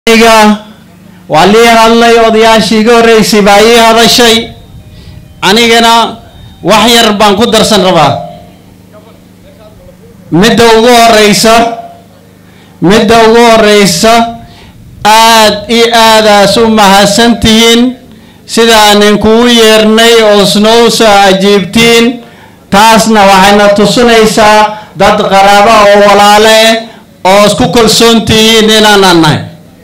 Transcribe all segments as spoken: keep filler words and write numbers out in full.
واللي الله يودياشي قريسي باي هذا الشيء أنيقنا وحير بانكو درسن ربا مدوغو الرئيسة مدوغو الرئيسة آد إي آدا سمها سنتين سيدا ننكو يرني أسنوسا أجيبتين تاسنا وحينا تصنيسا داد غرابة وولالي أسكو كل سنتين إنا ناناي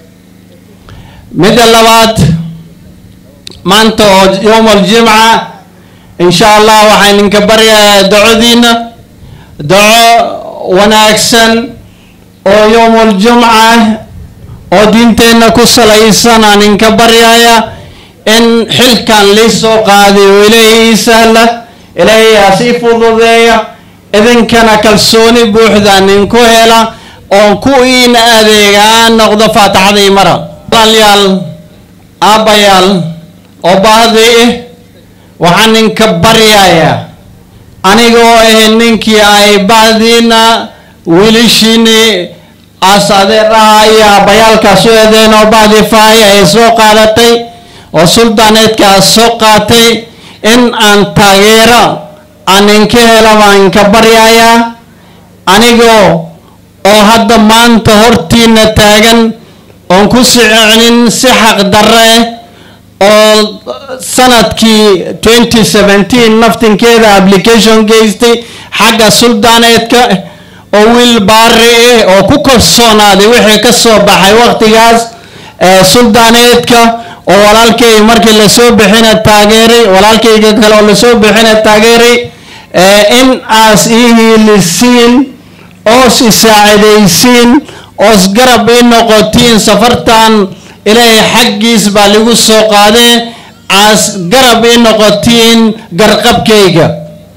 مدى اللوات مانتو يوم الجمعة إن شاء الله وحين نكبر دعو دينا دعو ونأكسن أو يوم الجمعة أو دينتين كسل إيسانا نكبر يا إن حل كان لسو قادي وإليه سهلة إليه أسيف ضذية إذن كان كالسوني بوحدة ننكوهلا أو كوين أذيغان نغضفات عظيمة Balyal abayal obade waxaan ka baryaaya anigoo ah ninkii ay baadina wiilishini asadeeraya bayalka soo eedeen oo baadi faay ay soo qaadatay oo sultaaneedka soo qaatay in aan taageero aan ka helo waan ka baryaaya anigoo oo hadda maanta hortiina taagan on ku sicinin si xaq darre oo sanadkii twenty seventeen naftinkeeda application geystay xagga sultaaneedka oo wiil baari oo ku kalsoonaaday wixii ka soo baxay waqtigaas ee sultaaneedka oo walaalkay markii la soo bixina taageeray walaalkayga kale oo la soo bixina taageeray in aas iilisiin oo si saacidaysiin أصغر بينه قتين سفرتان إلى حجيس بالغوس قاده أصغر بينه قتين قرقب كيجا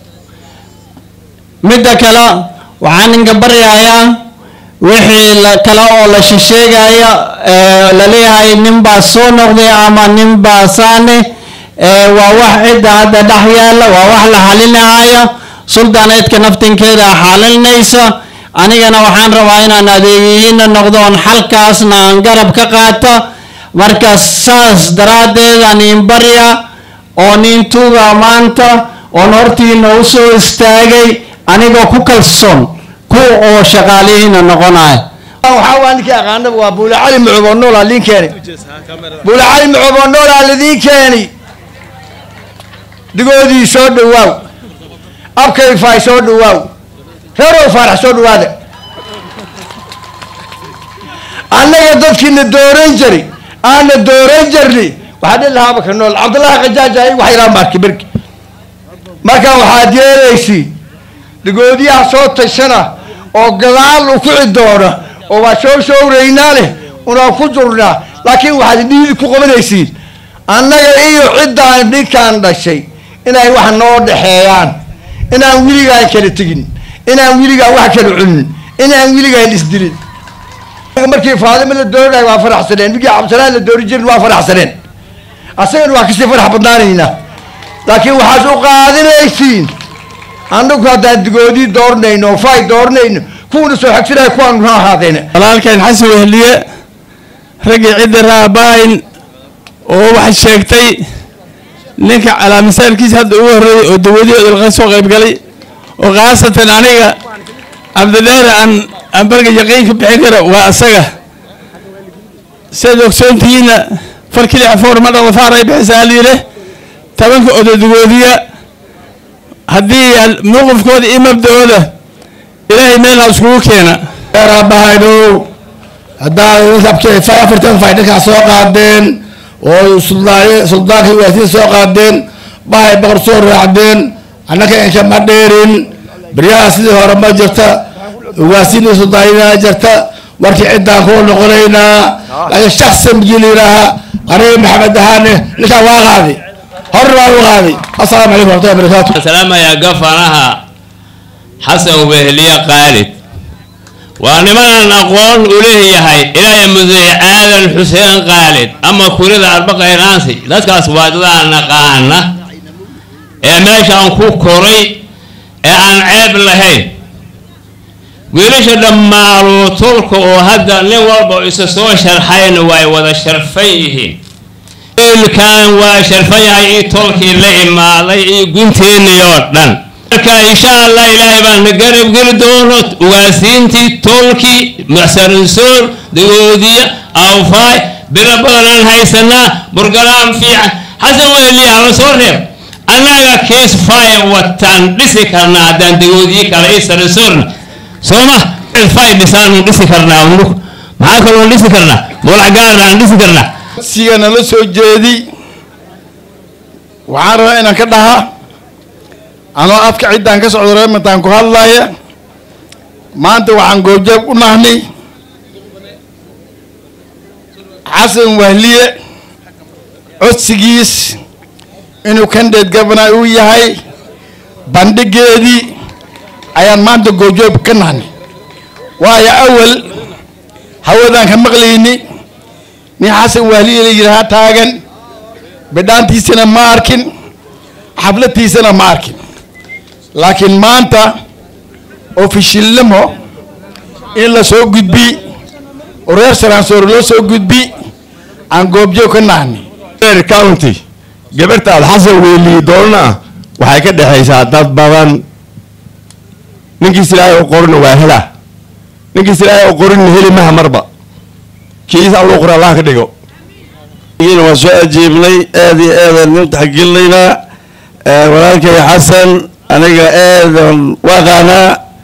مدة كلا وعن جبر يا وحي كلا ولا شيء يا للي هاي نمبا صونغ دي أما نمبا ساني وواحد هذا دحيال وواحد حالنا هاي سلطانات كنفتين كذا حالنا يسا anigana waxaan rabaa inaan adeegiina noqdoon halkaasna aan garab ka qaato marka saas daraadeed aan in barya oo nintuga maanta oo hortiina u soo istaagay anigoo ku kalsoon ku oo shaqaaleeyna noqonay waxa waan ka aqaanaba waa Buula Cali Mucubanool aliin keeni Buula Cali Mucubanool aliin keeni digoodii soo dhawaaw abkay fay soo dhawaaw reero farax soo dhawaada annaga dadkina dooran jari ana dooran jarni waxa ilaha baka nool Abdullah Qajaajay waxa ila marki birki marka waxa diiraysi digoodiyaha soo tashana oo gadaal u ku cidoona oo waa soo showreynaa leh una ku jurna laakiin waxa diidi ku qabanaysiin annaga iyo cidaan dhinkaan dhashay inay wax noo dhaxeeyaan inaan wiligaa kala tagin inaan wiligaa wax kala cunin inaan wiligaa isdilin markii Faadima la dooray waa faraxsaneen bigi Cabdillah la dooray jirin waa faraxsaneen asagana waa kasii farax badnaanayna laakiin waxa soo qaadinaysiin annagu hadda digoodii doornayno fay doornayno kuuna soo xigsiray kuwan ma ahaadeen walaalkeen xasan wehliye ragii cid raabayn oo wax sheegtay ninka calaamisaarkiisa hadda ugu horeeyay oo dawladda laga soo qayb galay oo qaasatan aniga Abdullah aan ambarga yaqiinka bixin kara waa asaga sidoo soontiina farkii afoor ma dhaqo faaray bixisaalile tabanka odadoodiya hadii mowqifkooda iyo mabda'ooda ilaahay meel isku keena rabahaydo hadaa sabkay afartan faydka soo qaadeen oo suldaani suldaanki waasi soo qaadeen baay boqor soo raacdeen annaka inka ma dheerin bariyaha sidii hore ma jirta waasini suldaanina jirta markii cidaan ku noqonayna laga shakhsan jiliraha qaray maxamed ahane lika waaqadi horra waaqadi assalaamu alaykum wa rahmatullahi wa barakatuh السلام يا غفرها حسن وهليه قالد ونمنا نقول إليه هاي إلهي مذيع آل الحسين قالد أما كوريد أربقة إيرانسي لا تكاسبات ذا نقانا إيه ماشي أنكو كوري إيه عن عيب لهي wiilasha dhammaanoo tolka oo hadda nin walba isa soo sharxayna way wada sharfan yihiin wiilkan waa sharfan yahay ii tolkii la imaaday iyo gunteennii oo dhan marka insha allah ilaahay baan na garab geli doono ugaasiintii tolkii macsarinsoor dagoodiya awfaay biro badanaan haysanaa burgalaam fiican xasan weheliya hala soo reeb annaga kees faaya wataan dhisi karnaa haddaan dagoodiyi kale ii sarinsoorna sooma fay dhisaan dhisi karnaa unug maxaa kaloo dhisi karnaa molax gaarna aan dhisi karnaa sigana la soo jeedi waxaan rabaa inaan ka dhahaa anoo afka ciddaan ka socdo reemataan ku hadlaya maanta waxaan goobjoog u nahnay xasan wehliye codsigiis inuu candidate governor uu yahay bandhigeedii ayaan maanta goobjoog ka nahnay waayo awal hawadaan ka maqlayni nin xasan wehliye la yidhaha taagan bidhaantiisana ma arkin xaflatiisana ma arkin laakiin maanta ofishilnimo in la soo gudbi oo reer Saransoor loo soo gudbi aan goobjoog ka nahnay reer county gabartaad xasan wehliye doona waxay ka dhaxaysaa dad badan ninkii silaayo u qorin waa hela ninkii silaayo u qorin heli maha marba kiisa loo qora Allah ka dhigo iyana waa soo ajiibnay aad iyo aad aan taxagilayna walaalkay xasan aniga aadan waaqana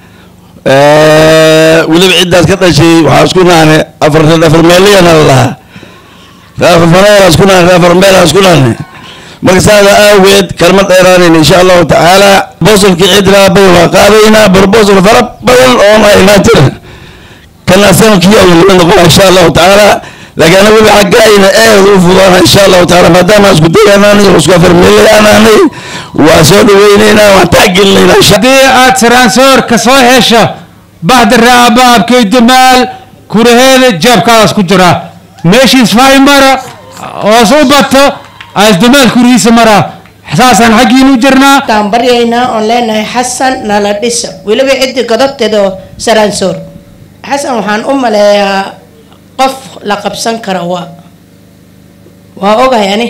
waliba cidaas ka dhashay waxa isku naane afar afar meeliyana la afar meeliyana isku naane afar meeliyana isku naane markaada awgeed kalmad dheeraan insha Allah taala bosolki cidra bay waqaadayna proposal farab badan oo ma ilaatir kana sanadkii oo noqon insha Allah taala لكن أنا ببي حقائنا إيه وفضانا إن شاء الله تعالى ما دام أسكت أنا نسكت في الملة أنا أنا وأسود ويننا وتعجل لنا شديعة سرانسور كسوهشة بعد الراباب كي دمال كورهين جاب كاس كجرا ماشي سفاي مرة وصوبته عايز دمال كوريس مرة حساسا حقين وجرنا تامبرينا أونلاين حسن نالديس ولا بيعد قدرت ده سرانسور حسن وحن أم له قف لقب سنكر هو وأوجه يعني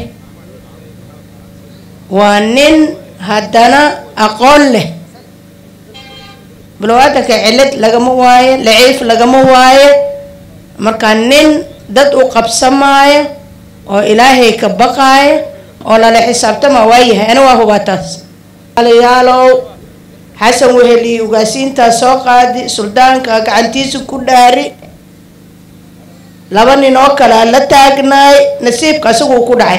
ونن هدنا أقول له بلواتك علت لجمواي لعيف لجمواي مركانين دد وقب سماي وإلهي كبقاي ولا لحساب تما ويه أنا وهو باتس قال يالو حسن وهلي وقاسين تسوق سلطان كعنتيس كداري laba nin oo kale la taagnay nasiibka asagoo ku dhacay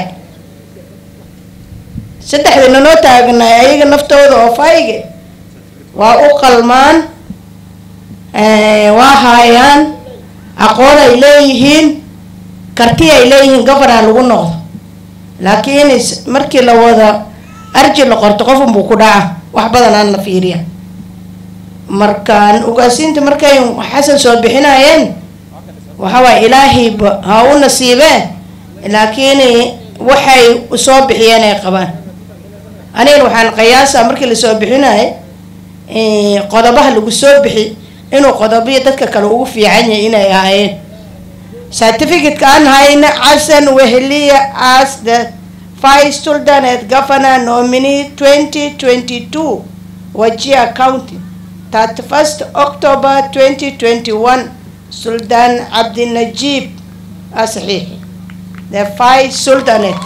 saddexda nin oo taagnay ayaga naftooda oo fayge waa u qalmaan ee waa hayaan aqoon ay leeyihiin karti ay leeyihiin gobernaa lagu noqdo laakiin markii la wada arji la qorto qof uu ku dhaca wax badan aan la fiiriya markaan ugaasiinta markay xasan soo bixinayeen وهو إلهي هاو نصيبه لكن وحي صوب حيانا قبان أنا الوحان قياسة أمريكا اللي صوب حينا قضبها اللي صوب حي إنه قضبية تتك كالوقو في عيني إنا يا عين certificate كان هاينا حسن وهلية as the vice sultanate governor nominee twenty twenty-two Wajir County thirty-first October twenty twenty-one Sultan Abdul Najib Ashihi the five sultanate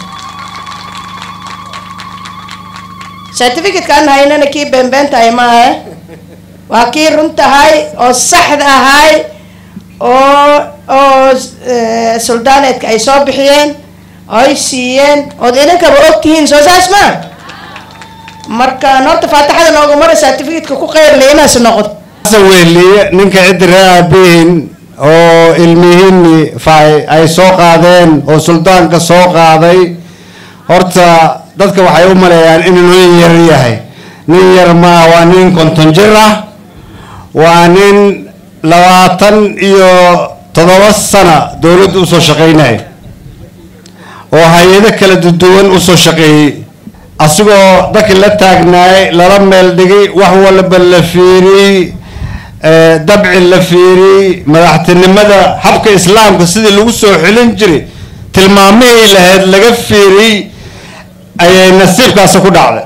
certificate kan hayna naki bemben tay ma hai waki runta hay oo saxda ahay oo oo sultanate ay soo bixiyeen ay siiyeen oo idinka ogtihiin soo saasma marka noorta faataxada noogu mar certificate ku qeyr leeynas noqod wehliye ninka cidraabeen oo ilmihiinni fay ay soo qaadeen oo suldaanka soo qaaday horta dadka waxay u maleeyaan inuu nin yar yahay nin yar ma waa nin konton jir ah waa nin labaatan iyo toddoba sano dowladda u soo shaqaynay oo hay'ado kala duwan u soo shaqeeyay asigoo dadka la taagnaay lala meel dhigay wax walba la fiiriyay dabci la fiiriyey madaxtinimada habka islaamka sidii lagu soo xilin jiray tilmaamihii lahayd laga fiiriyey ayay nasiibkaasi ku dhacday.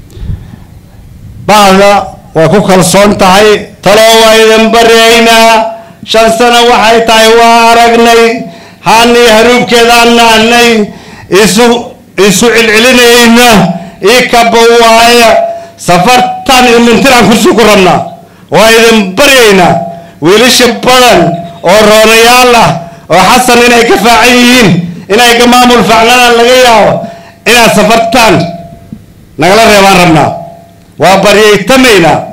bacda way ku kalsoon tahay taloo waa idin baryaynaa shan sano waxay tahay waa aragnay haanii haruubkeedaan nahnay isu isu cilcilinayna ii kaba waaya safartan iyo mintiraan kursi ku rabnaa waa idin baryaynaa wiilasha badan oo roonayaal ah oo xasan inay ka faacan yihiin inay ka maamul facnadaan laga yaabo inaad safartan nagala reebaan rabnaa waa baryaytamaynaa